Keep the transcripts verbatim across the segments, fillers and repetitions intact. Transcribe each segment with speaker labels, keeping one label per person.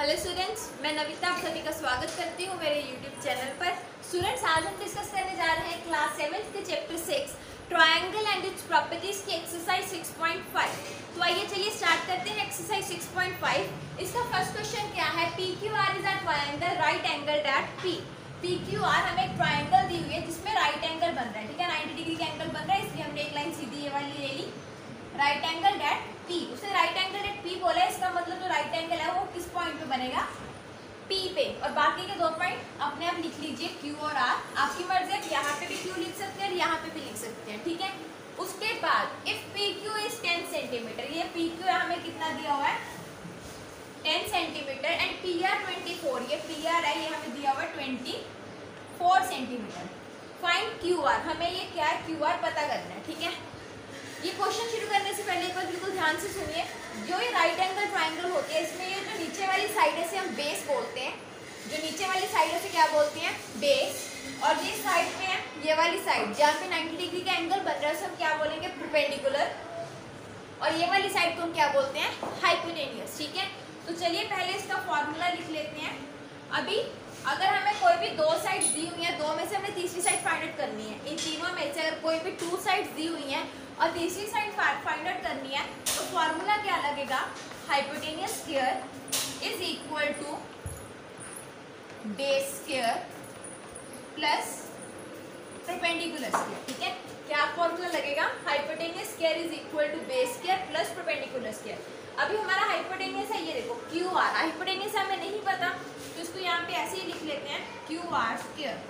Speaker 1: Hello students, मैं नविता आप सभी का स्वागत करती हूँ मेरे यूट्यूब चैनल पर। स्टूडेंट्स, आज हम डिस्कस करने जा रहे हैं क्लास सेवेंथ के chapter six triangle and its properties की एक्सरसाइज सिक्स पॉइंट फाइव। तो आइए चलिए स्टार्ट करते हैं एक्सरसाइज सिक्स पॉइंट फाइव। इसका फर्स्ट क्वेश्चन क्या है? P Q R is a triangle right angle at P. P Q R हमें एक ट्रायंगल दी हुई है जिसमें राइट एंगल बन रहा है, ठीक है, नाइन्टी डिग्री का एंगल बन रहा है, इसलिए हमने एक लाइन सीधी ये वाली ले ली। राइट एंगल एट पी, उसने राइट एंगल एट पी बोला है, इसका मतलब जो राइट एंगल है वो किस पॉइंट पे बनेगा? पी पे। और बाकी के दो पॉइंट अपने आप लिख लीजिए, क्यू और आर। आपकी मर्जी है, यहाँ पे भी क्यू लिख सकते हैं और यहाँ पे भी लिख सकते हैं, ठीक है। उसके बाद if P Q is ten centimetre, ये पी क्यू हमें कितना दिया हुआ है? Ten centimetre and P R twenty four, ये पी आर है, ये हमें दिया हुआ है twenty four centimetre. Find Q R, हमें ये क्या है? क्यू आर पता करना है, ठीक है। ये क्वेश्चन शुरू करने से पहले एक बार बिल्कुल ध्यान से सुनिए। जो ये राइट एंगल ट्रायंगल होती है, इसमें ये जो नीचे वाली साइड है से हम बेस बोलते हैं। जो नीचे वाली साइड है से क्या बोलते हैं? बेस। और ये साइड पे है, ये वाली साइड जहाँ पे नाइन्टी डिग्री का एंगल बन रहा है उसे हम क्या बोलेंगे? परपेंडिकुलर। और ये वाली साइड को हम क्या बोलते हैं? हाइपोटेन्यूस, ठीक है। तो चलिए पहले इसका फॉर्मूला लिख लेते हैं। अभी अगर हमें कोई भी दो साइड्स दी हुई है, दो में से हमें तीसरी साइड फाइंड आउट करनी है। इन तीनों में से अगर कोई भी टू साइड्स दी हुई हैं और तीसरी साइड फाइंड आउट करनी है तो फॉर्मूला क्या लगेगा? Hypotenuse square is equal to base square plus perpendicular square, ठीक है। क्या फॉर्मूला लगेगा? Hypotenuse square is equal to base square plus perpendicular square. अभी हमारा हाइपोटेन्यूस है, ये देखो क्यू आर। हाइपोटेन्यूस हमें नहीं पता तो इसको यहाँ पे ऐसे ही लिख लेते हैं, Q R square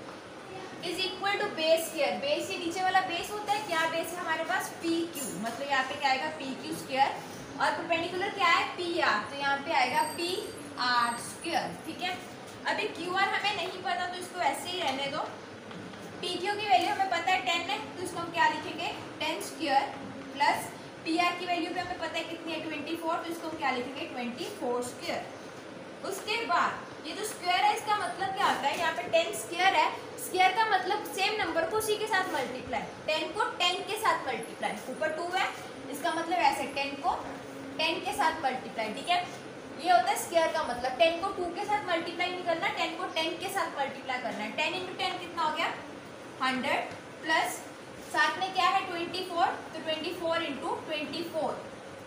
Speaker 1: is equal to base square. Base ये नीचे वाला बेस होता है, क्या बेस है हमारे पास? पी क्यू, मतलब यहाँ पे क्या आएगा? P Q square. और परपेंडिकुलर क्या है? पी आर, तो यहाँ पे आएगा पी आर स्क्वायर, ठीक है। अभी क्यू आर हमें नहीं पता तो इसको ऐसे ही रहने दो। पी क्यू की वैल्यू हमें पता है टेन है, तो इसको हम क्या लिखेंगे? Ten square plus P R की वैल्यू भी हमें पता है कितनी है? ट्वेंटी फोर, तो इसको हम क्या लिखेंगे? Twenty four square. उसके बाद ये जो स्क्वायर है इसका मतलब क्या होता है? यहाँ पे टेन स्क्वायर है, स्क्वायर का मतलब सेम नंबर को उसी के साथ मल्टीप्लाई, टेन को टेन के साथ मल्टीप्लाई। ऊपर टू है, इसका मतलब ऐसे टेन को टेन के साथ मल्टीप्लाई, ठीक है। ये होता है स्क्वायर का मतलब। टेन को टू के साथ मल्टीप्लाई नहीं करना, टेन को टेन के साथ मल्टीप्लाई करना है। टेन इंटू टेन कितना हो गया? हंड्रेड प्लस साथ में क्या है? ट्वेंटी फोर, तो twenty four into twenty four,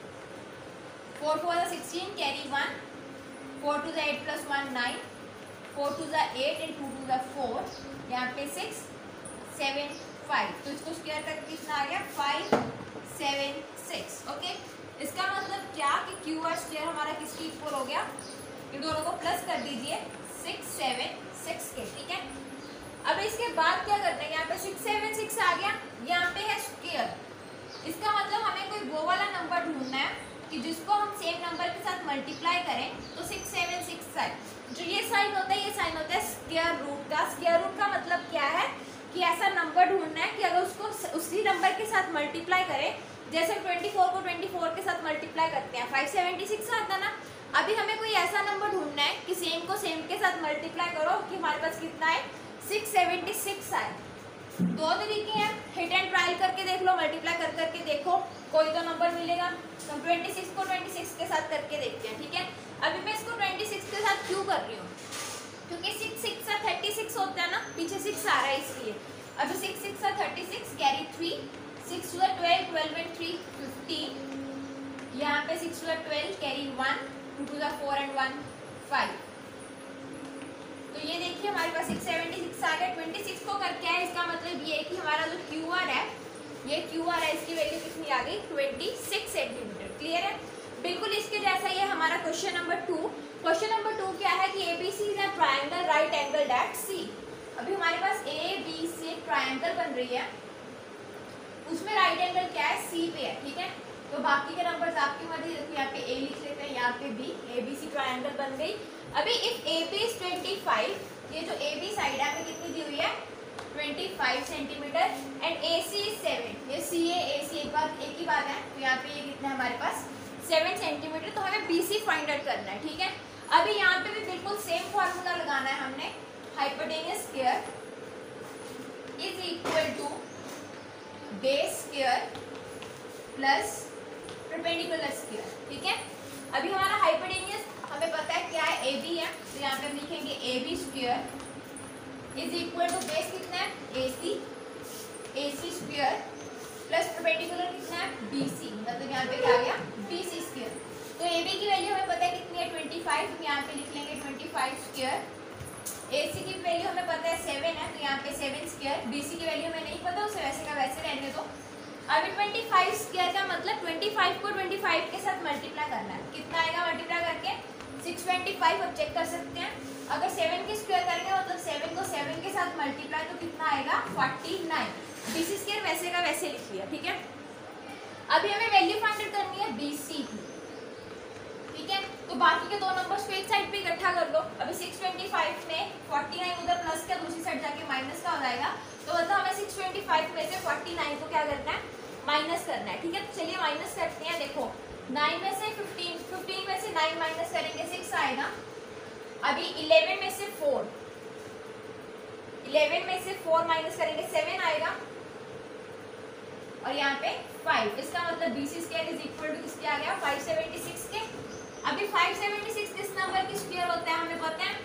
Speaker 1: four four sixteen, carry one, four two the eight plus one nine, four two the eight and two two the four, यहाँ पे सिक्स सेवन फाइव, तो इसको square करके कितना आ गया? Five seven six, okay. इसका मतलब क्या कि क्यू आर स्क्वायर हमारा किसकी इक्वल हो गया? इन दोनों को प्लस कर दीजिए, सिक्स सेवन सिक्स के, ठीक है। अब इसके बाद क्या करना है? यहाँ पे सिक्स सेवन सिक्स आ गया, यहाँ पे है स्क्वायर। इसका मतलब हमें कोई वो वाला नंबर ढूंढना है कि जिसको हम सेम नंबर के साथ मल्टीप्लाई करें तो सिक्स सेवन सिक्स साइन, जो ये साइन होता है ये साइन होता है स्क्वायर रूट का। स्क्वायर रूट का मतलब क्या है कि ऐसा नंबर ढूंढना है कि अगर उसको उसी नंबर के साथ मल्टीप्लाई करें, जैसे ट्वेंटी फोर को ट्वेंटी फोर के साथ मल्टीप्लाई करते हैं, फाइव सेवेंटी सिक्स आता ना। अभी हमें कोई ऐसा नंबर ढूंढना है कि सेम को सेम के साथ मल्टीप्लाई करो कि हमारे पास कितना है? सिक्स सेवेंटी सिक्स आए। दो तरीके हैं, हिट एंड ट्रायल करके देख लो, मल्टीप्लाई कर करके देखो, कोई तो नंबर मिलेगा। तो हम ट्वेंटी सिक्स को ट्वेंटी सिक्स के साथ करके देखते हैं, ठीक है। अभी मैं इसको ट्वेंटी सिक्स के साथ क्यों कर रही हूँ? क्योंकि सिक्स सिक्स का थर्टी सिक्स होता है ना, पीछे सिक्स आ रहा है इसलिए। अभी सिक्स सिक्स का thirty six, carry three, six two the twelve, twelve and three fifteen, यहाँ पे six two the twelve, carry one, two two the four and one five. तो ये देखिए हमारे पास सिक्स सेवेंटी सिक्स आ गया। ट्वेंटी सिक्स को करके है, इसका मतलब ये है कि हमारा जो क्यू आर है, ये क्यू आर है, इसकी वैल्यू कितनी आ गई? Twenty six centimetre. क्लियर है? बिल्कुल इसके जैसा ये हमारा question number two. Question number two क्या है कि ABC is a triangle right angle at C. अभी हमारे पास ए बी सी ट्रायंगल बन रही है, उसमें राइट एंगल क्या है? सी पे है, ठीक है। तो बाकी के नंबर्स आपकी मर्जी, देखो यहाँ पे ए लिख लेते हैं, यहाँ पे B, A B C triangle बन गई। अभी if A B is twenty five, ये जो ए बी साइड है हमें कितनी दी हुई है? Twenty five centimetre and A C is seven, ये सी ए ए सी एक बात एक ही बात है, तो यहाँ पे ये कितना है हमारे पास? Seven centimetre. तो हमें बी सी फाइंड आउट करना है, ठीक है। अभी यहाँ पे भी बिल्कुल सेम फॉर्मूला लगाना है हमने, hypotenuse square is equal to base square plus perpendicular square, ठीक है। अभी हमारा हाइपोटेन्यूस हमें पता है क्या ए बी है, तो यहाँ पे हम लिखेंगे A B square is equal to base कितना है, A C, A C square plus perpendicular कितना है, बी सी, मतलब यहाँ पे क्या आ गया, बी सी स्क्वायर। तो ए बी की वैल्यू हमें पता है कितनी है, ट्वेंटी फाइव, यहाँ पे लिख लेंगे twenty five square. A C की वैल्यू हमें पता है सेवन है, तो यहाँ पे सेवन स्क्वायर। बी सी की वैल्यू हमें नहीं पता, उसे वैसे का वैसे रहने दो। अभी ट्वेंटी फाइव स्क्वायर का मतलब ट्वेंटी फाइव को ट्वेंटी फाइव के साथ मल्टीप्लाई करना है, कितना आएगा मल्टीप्लाई करके, सिक्स ट्वेंटी फाइव। अब चेक कर सकते हैं, अगर सेवन की स्क्वायर करेंगे मतलब सेवन को सेवन के साथ मल्टीप्लाई, तो कितना आएगा, forty nine. B C square वैसे का वैसे लिख लिया, ठीक है। अभी हमें वैल्यू फाइंड करनी है बी सी की, ठीक है। तो बाकी के दो नंबर्स को एक साइड पे इकट्ठा कर लो। अभी सिक्स ट्वेंटी फाइव में फोर्टी नाइन उधर प्लस का, दूसरी साइड जाके माइनस का हो जाएगा, तो मतलब हमें सिक्स ट्वेंटी फाइव में से फोर्टी नाइन को क्या करना है, माइनस करना है, ठीक है। तो चलिए माइनस करते हैं। देखो नाइन में से फिफ्टीन, फिफ्टीन में से नाइन माइनस करेंगे सिक्स आएगा। अभी इलेवन में से फोर, इलेवन में से फोर माइनस करेंगे सेवन आएगा, और यहाँ पे फाइव। इसका मतलब B C square is equal to किसके आ गया, फाइव सेवेंटी सिक्स के। अभी फाइव सेवेंटी सिक्स किस नंबर की स्क्वायर होता है हमें पता है,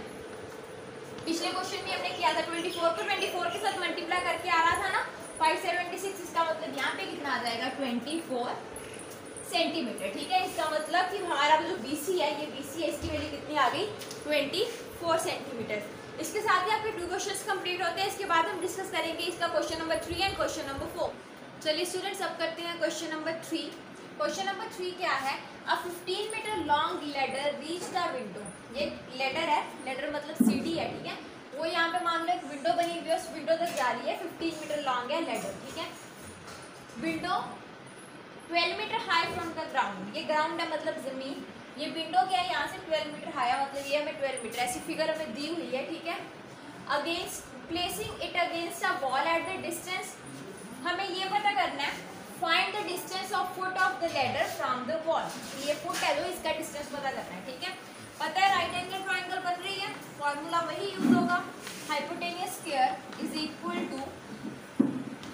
Speaker 1: पिछले क्वेश्चन में हमने किया था, ट्वेंटी फोर को ट्वेंटी फोर के साथ मल्टीप्लाई करके आ रहा था ना, फाइव सेवेंटी सिक्स। इसका मतलब यहाँ पे कितना आ जाएगा, ट्वेंटी फोर सेंटीमीटर, ठीक है। इसका मतलब कि हमारा जो बी सी है, ये बी सी है, इसकी वैल्यू कितनी आ गई, ट्वेंटी फोर सेंटीमीटर। इसके साथ ही आपके टू क्वेश्चंस कंप्लीट होते हैं। इसके बाद हम डिस्कस करेंगे इसका question number three and question number four. चलिए स्टूडेंट्स, अब करते हैं question number three. Question number three क्या है, a fifteen metre long ladder reach the window. ये लेडर है, लेडर मतलब सीढ़ी है, ठीक है। वो यहाँ पे मान लो एक विंडो बनी हुई है, उस विंडो तक जा रही है, फिफ्टीन मीटर लॉन्ग है लेडर, ठीक है। Window twelve metre high from the ground, ये ग्राउंड है मतलब जमीन। ये विंडो क्या है, यहाँ से ट्वेल्व मीटर हाई है, मतलब ये हमें ट्वेल्व मीटर, ऐसी फिगर हमें दी हुई है, ठीक है। Against placing it against a wall at the distance, हमें ये पता करना है, find the distance of foot of the ladder from the wall. ये फुट है, तो इसका डिस्टेंस पता करना है, ठीक है। पता है राइट एंगल ट्रायंगल बन रही है, फॉर्मूला वही यूज होगा, hypotenuse square is equal to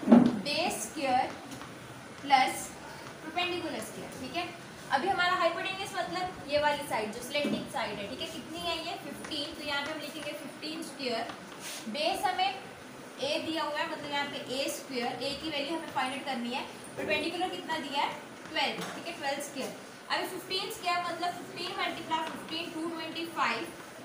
Speaker 1: base square plus perpendicular square, ठीक है। अभी हमारा हाइपोटेनियस मतलब ये वाली साइड जो स्लेंटिंग साइड है, ठीक है। कितनी है ये, फिफ्टीन, तो यहाँ पे हम लिखेंगे फिफ्टीन स्क्वायर। बेस हमें ए दिया हुआ है, मतलब यहाँ पे ए स्क्वायर, ए की वैल्यू हमें फाइंड आउट करनी है। परपेंडिकुलर कितना दिया है, ट्वेल्व, ठीक है, ट्वेल्व स्क्वायर। अभी फिफ्टीन स्क्वायर मतलब fifteen multiply fifteen two twenty five,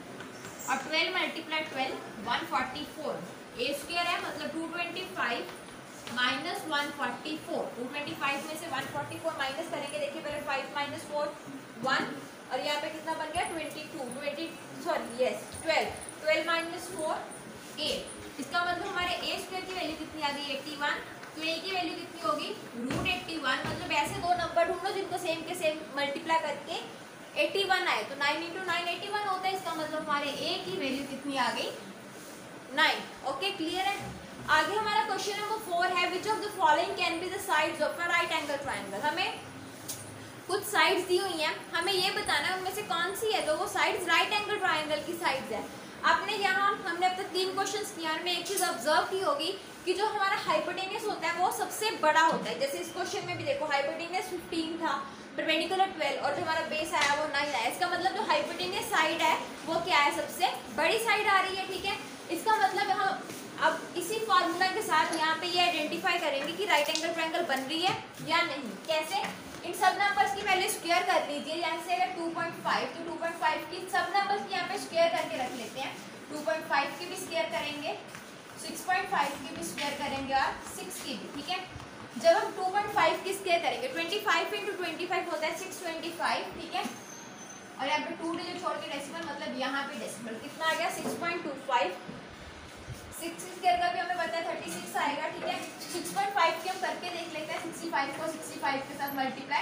Speaker 1: और twelve multiply twelve one forty four. A square है मतलब two twenty five minus one forty four, two twenty five में से वन फोर्टी फोर माइनस करेंगे, देखिए पहले फाइव माइनस फोर वन, और यहाँ पे कितना बन गया, twenty two, twenty sorry yes twelve, twelve minus four eight. इसका मतलब हमारे ए स्क्वायर की वैल्यू कितनी आ गई, एट्टी वन। तो ए की वैल्यू कितनी होगी, रूट एट्टी वन। मतलब ऐसे दो नंबर ढूंढो जिनको सेम के सेम मल्टीप्लाई करके एट्टी वन आए, तो nine into nine eighty one होता है। इसका मतलब हमारे ए की वैल्यू कितनी आ गई, नाइन। ओके, क्लियर है। आगे हमारा क्वेश्चन नंबर फोर है, which of the following can be the sides of a right angle triangle. हमें कुछ साइड्स दी हुई हैं, हमें ये बताना है उनमें से कौन सी है, तो वो साइड्स राइट एंगल ट्रायंगल की साइड्स है। आपने यहाँ हमने अब तक तीन क्वेश्चंस किया, में एक चीज़ ऑब्जर्व की होगी कि जो हमारा हाइपोटेनियस होता है वो सबसे बड़ा होता है। जैसे इस क्वेश्चन में भी देखो, हाइपोटेनियस फिफ्टीन था, परपेंडिकुलर ट्वेल्व, और जो हमारा बेस आया वो नाइन आया। इसका मतलब जो हाइपोटेनियस साइड है वो क्या है, सबसे बड़ी साइड आ रही है, ठीक है। इसका मतलब हम अब इसी फॉर्मूला के साथ यहाँ पे ये आइडेंटिफाई करेंगे कि राइट एंगल ट्रायंगल बन रही है या नहीं। कैसे, इन सब नंबर्स की पहले स्क्वायर कर लीजिए। यहाँ से अगर टू पॉइंट फाइव, तो टू पॉइंट फाइव की सब नंबर्स की यहाँ पे स्क्वायर करके रख लेते हैं। टू पॉइंट फाइव की भी स्क्वायर करेंगे, सिक्स पॉइंट फाइव की भी स्क्वायर करेंगे, और सिक्स की भी, ठीक है। जब हम टू पॉइंट फाइव की स्क्वायर करेंगे, twenty five into twenty five होता है सिक्स ट्वेंटी फाइव, ठीक है। और यहाँ पे टू डिजिट छोड़ के डेसिमल, मतलब यहाँ पे डेसिमल कितना आ गया, six point two five. Six square का भी हमें पता है थर्टी सिक्स आएगा, ठीक है। सिक्स पॉइंट फाइव की हम करके देख लेते हैं, सिक्सटी फाइव को सिक्सटी फाइव के साथ मल्टीप्लाई,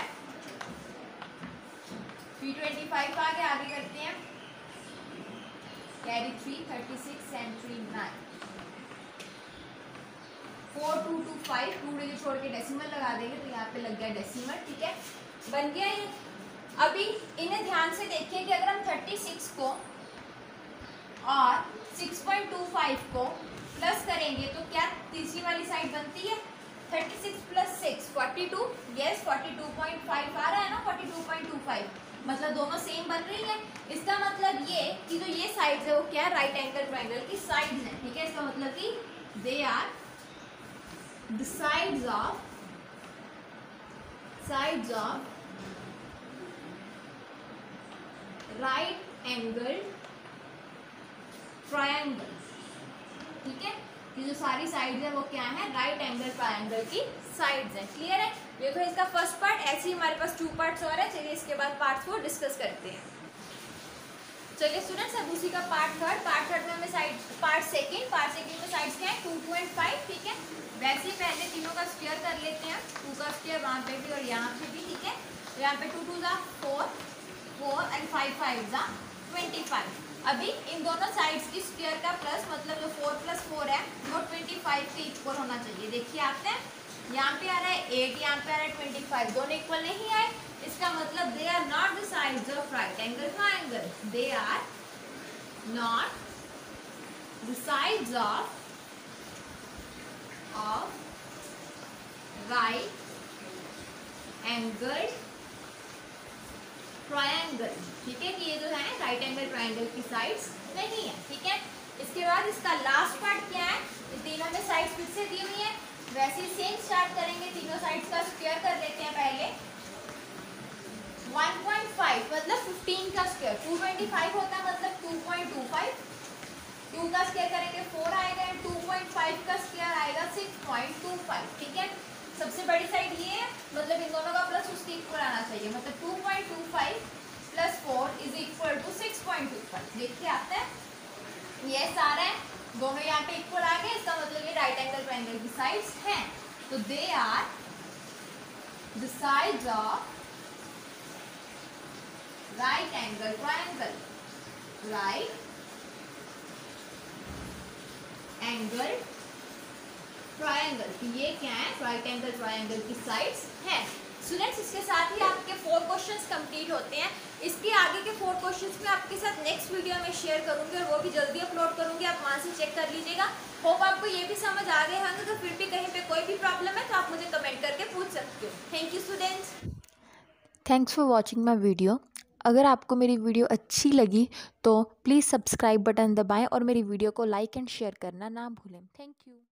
Speaker 1: थ्री ट्वेंटी फाइव आगे आगे करते हैं, carry three, thirty six and three nine, four two two five, two digit छोड़ के डेसिमल लगा देंगे, तो यहाँ पे लग गया डेसिमल, ठीक है, बन गया ये। अभी इन्हें ध्यान से देखिए कि अगर हम थर्टी सिक्स को और सिक्स पॉइंट टू फाइव को प्लस करेंगे तो क्या तीसरी वाली साइड बनती है, thirty six plus six forty two, yes forty two point five आ रहा है ना, forty two point two five, मतलब दोनों सेम बन रही है। इसका मतलब ये इसकी जो ये साइड्स है वो क्या है, राइट एंगल ट्रायंगल की साइड्स है, ठीक है। इसका मतलब कि they are the sides of sides of right angle triangle, ठीक है। ये जो सारी साइड्स है वो क्या है, राइट एंगल ट्रायंगल की साइड्स है। क्लियर है। ये तो इसका फर्स्ट पार्ट। ऐसे ही हमारे पास टू पार्ट्स और है। चलिए इसके बाद पार्ट फोर डिस्कस करते हैं। चलिए स्टूडेंट्स, अब उसी का पार्ट थर्ड पार्ट थर्ड में हमें side part second part second में साइड्स क्या है, टू टू एंड फाइव, ठीक है। वैसे ही पहले तीनों का स्क्वायर कर लेते हैं। टू का स्क्वायर वहाँ पे भी और यहाँ पे भी, ठीक है। तो यहाँ पे टू टू जा four, four and five five जा ट्वेंटी फाइव। अभी इन दोनों साइड्स की स्क्वायर का प्लस, मतलब जो फोर प्लस फोर है वो ट्वेंटी फाइव के इक्वल होना चाहिए। देखिए आते हैं, यहाँ पे आ रहा है एट, यहाँ पे आ रहा है ट्वेंटी फाइव, दोनों इक्वल नहीं आए। इसका मतलब they are not the sides of right angle triangle, they are not the sides of of right angled triangle, ठीक है। कि ये जो है राइट एंगल ट्रायंगल की साइड्स नहीं है, ठीक है। इसके बाद इसका लास्ट पार्ट क्या है, ये तीनों में साइड्स फिर से दी हुई है। वैसे ही सेम स्टार्ट करेंगे, तीनों साइड्स का स्क्वायर कर लेते हैं पहले। वन पॉइंट फाइव मतलब फिफ्टीन का स्क्वायर, टू ट्वेंटी फाइव होता है मतलब two point two five. Two का स्क्वायर करेंगे फोर आएगा एंड टू पॉइंट फाइव का स्क्वायर आएगा सिक्स पॉइंट टू फाइव, ठीक है। सबसे बड़ी साइड ये है, मतलब इन दोनों का प्लस उसके इक्वल आना चाहिए। मतलब two point two five plus four is equal to six point two five. देखिए आता है ये सारा है, दोनों यहाँ पे इक्वल आ गए। इसका मतलब ये राइट एंगल ट्रायंगल की साइड्स हैं। तो they are the sides of right angle triangle, right angle triangle, ये क्या है, राइट एंगल ट्रायंगल की साइड्स है। स्टूडेंट्स, इसके साथ ही आपके फोर क्वेश्चंस कंप्लीट होते हैं। इसके आगे के फोर क्वेश्चंस मैं आपके साथ नेक्स्ट वीडियो में शेयर करूंगी और वो भी जल्दी अपलोड करूंगी, आप वहां से चेक कर लीजिएगा। होप आपको ये भी समझ आ गए होंगे। तो फिर भी कहीं पे कोई भी प्रॉब्लम है तो आप मुझे कमेंट करके पूछ सकते हो। Thank you students.
Speaker 2: Thanks for watching my video. अगर आपको मेरी वीडियो अच्छी लगी तो प्लीज़ सब्सक्राइब बटन दबाएं और मेरी वीडियो को लाइक एंड शेयर करना ना भूलें। Thank you.